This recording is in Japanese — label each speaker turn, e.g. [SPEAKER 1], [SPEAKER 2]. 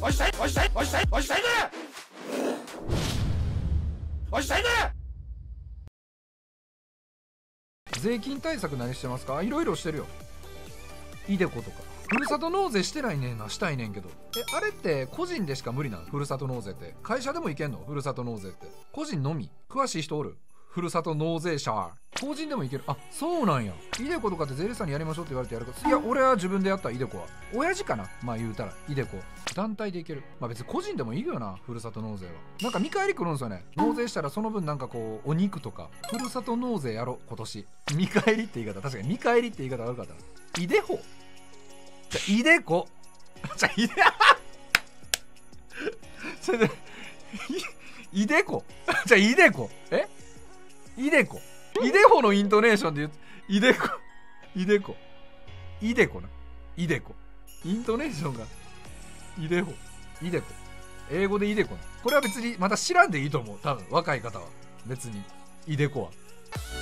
[SPEAKER 1] 押したい押したい押したい押したいね押したいね。
[SPEAKER 2] 税金対策何してますか？いろいろしてるよ。イデコとかふるさと納税してないねんな。したいねんけど。あれって個人でしか無理なん？ふるさと納税って会社でもいけんの？ふるさと納税って個人のみ？詳しい人おる？ふるさと納税者法人でもいける？あ、そうなんや。イデコとかって税理士さんにやりましょうって言われてやるか？いや俺は自分でやった。イデコは親父かな。まあ言うたらイデコ団体でいける。まあ別に個人でもいいよな。ふるさと納税はなんか見返りくるんですよね。納税したらその分なんかこうお肉とか。ふるさと納税やろ今年。見返りって言い方、確かに見返りって言い方悪かったな。イデホじゃイデコじゃイデそれでイデコじゃイデコイデコイデホのイントネーションで言うイデコイデコイデコな。イデコイントネーションがイデホイデコ英語でイデコな。これは別にまた知らんでいいと思う。多分若い方は別にイデコは